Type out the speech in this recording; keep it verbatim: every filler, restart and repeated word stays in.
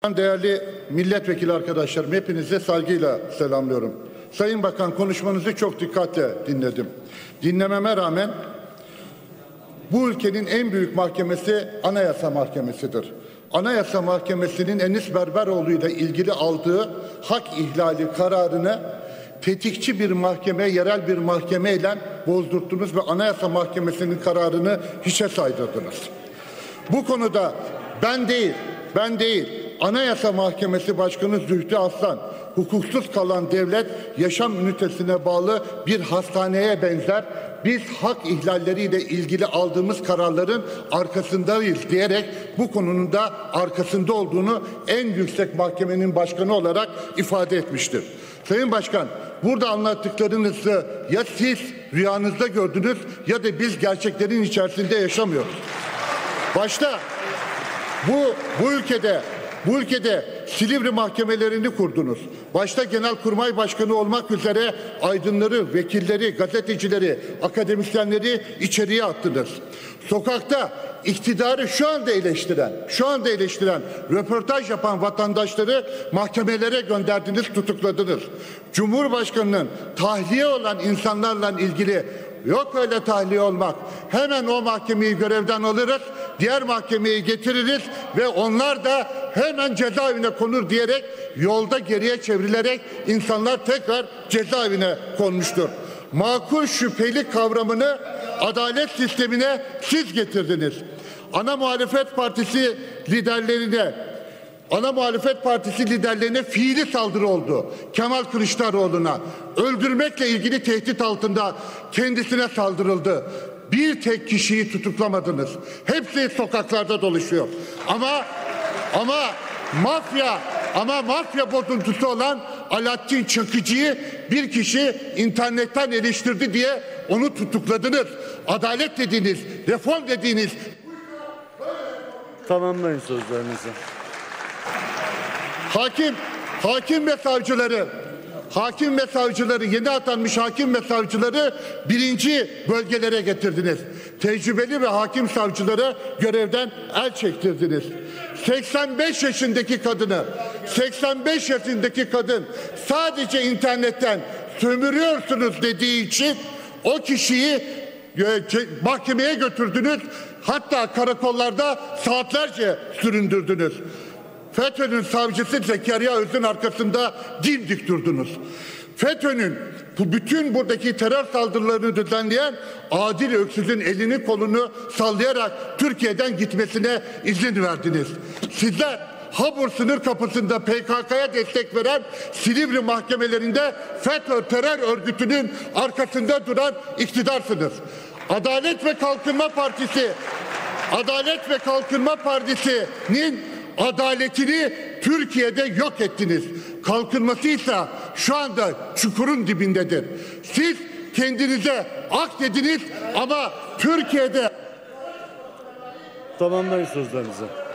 Değerli milletvekili arkadaşlarım, hepinize saygıyla selamlıyorum. Sayın Bakan, konuşmanızı çok dikkatle dinledim. Dinlememe rağmen bu ülkenin en büyük mahkemesi Anayasa Mahkemesi'dir. Anayasa Mahkemesi'nin Enis Berberoğlu ile ilgili aldığı hak ihlali kararını tetikçi bir mahkeme, yerel bir mahkemeyle bozdurttunuz ve Anayasa Mahkemesi'nin kararını hiçe saydırdınız. Bu konuda ben değil, ben değil, Anayasa Mahkemesi Başkanı Zühtü Aslan, hukuksuz kalan devlet yaşam ünitesine bağlı bir hastaneye benzer, biz hak ihlalleriyle ilgili aldığımız kararların arkasındayız diyerek bu konunun da arkasında olduğunu en yüksek mahkemenin başkanı olarak ifade etmiştir. Sayın Başkan, burada anlattıklarınızı ya siz rüyanızda gördünüz ya da biz gerçeklerin içerisinde yaşamıyoruz. Başta bu, bu ülkede Bu ülkede Silivri mahkemelerini kurdunuz. Başta Genelkurmay Başkanı olmak üzere aydınları, vekilleri, gazetecileri, akademisyenleri içeriye attınız. Sokakta iktidarı şu anda eleştiren, şu anda eleştiren, röportaj yapan vatandaşları mahkemelere gönderdiniz, tutukladınız. Cumhurbaşkanının tahliye olan insanlarla ilgili yok öyle tahliye olmak. Hemen o mahkemeyi görevden alırız, diğer mahkemeyi getiririz ve onlar da hemen cezaevine konur diyerek yolda geriye çevrilerek insanlar tekrar cezaevine konmuştur. Makul şüpheli kavramını adalet sistemine siz getirdiniz. Ana muhalefet partisi liderlerine Ana muhalefet partisi liderlerine fiili saldırı oldu. Kemal Kılıçdaroğlu'na öldürmekle ilgili tehdit altında kendisine saldırıldı. Bir tek kişiyi tutuklamadınız. Hepsi sokaklarda dolaşıyor. Ama ama mafya ama mafya bozuntusu olan Alaaddin Çakıcı'yı bir kişi internetten eleştirdi diye onu tutukladınız. Adalet dediğiniz, reform dediğiniz. Tamamlayın sözlerinizi. Hakim, hakim ve savcıları, hakim ve savcıları, yeni atanmış hakim ve savcıları birinci bölgelere getirdiniz. Tecrübeli ve hakim savcıları görevden el çektirdiniz. seksen beş yaşındaki kadını, seksen beş yaşındaki kadın sadece internetten sömürüyorsunuz dediği için o kişiyi mahkemeye götürdünüz. Hatta karakollarda saatlerce süründürdünüz. FETÖ'nün savcısı Zekeriya Öz'ün arkasında dimdik durdunuz. FETÖ'nün bu bütün buradaki terör saldırılarını düzenleyen Adil Öksüz'ün elini kolunu sallayarak Türkiye'den gitmesine izin verdiniz. Sizler Habur sınır kapısında P K K'ya destek veren Silivri mahkemelerinde FETÖ terör örgütünün arkasında duran iktidarsınız. Adalet ve Kalkınma Partisi, Adalet ve Kalkınma Partisi'nin adaletini Türkiye'de yok ettiniz. Kalkınmasıysa şu anda çukurun dibindedir. Siz kendinize ak dediniz ama Türkiye'de... Tamamlayın sözlerinizi.